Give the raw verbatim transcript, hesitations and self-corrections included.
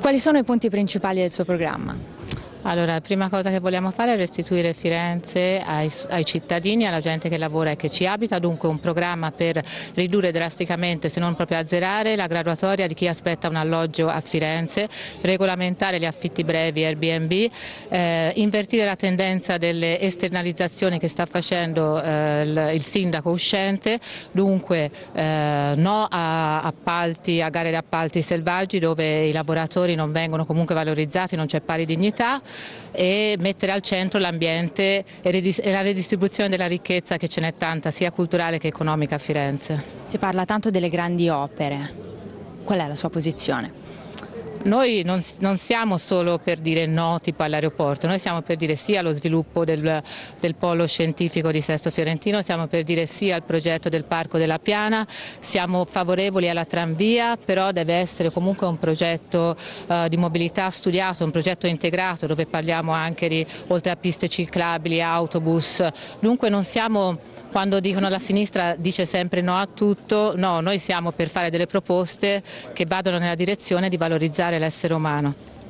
Quali sono i punti principali del suo programma? Allora, la prima cosa che vogliamo fare è restituire Firenze ai, ai cittadini, alla gente che lavora e che ci abita, dunque un programma per ridurre drasticamente, se non proprio azzerare, la graduatoria di chi aspetta un alloggio a Firenze, regolamentare gli affitti brevi Airbnb, eh, invertire la tendenza delle esternalizzazioni che sta facendo eh, il, il sindaco uscente, dunque eh, no a appalti, a gare di appalti selvaggi dove i lavoratori non vengono comunque valorizzati, non c'è pari dignità, e mettere al centro l'ambiente e la redistribuzione della ricchezza, che ce n'è tanta sia culturale che economica a Firenze. Si parla tanto delle grandi opere, qual è la sua posizione? Noi non, non siamo solo per dire no tipo all'aeroporto, noi siamo per dire sì allo sviluppo del, del polo scientifico di Sesto Fiorentino, siamo per dire sì al progetto del Parco della Piana, siamo favorevoli alla tranvia, però deve essere comunque un progetto uh, di mobilità studiato, un progetto integrato dove parliamo anche di, oltre a piste ciclabili, autobus, dunque non siamo... Quando dicono la sinistra dice sempre no a tutto, no, noi siamo per fare delle proposte che vadano nella direzione di valorizzare l'essere umano.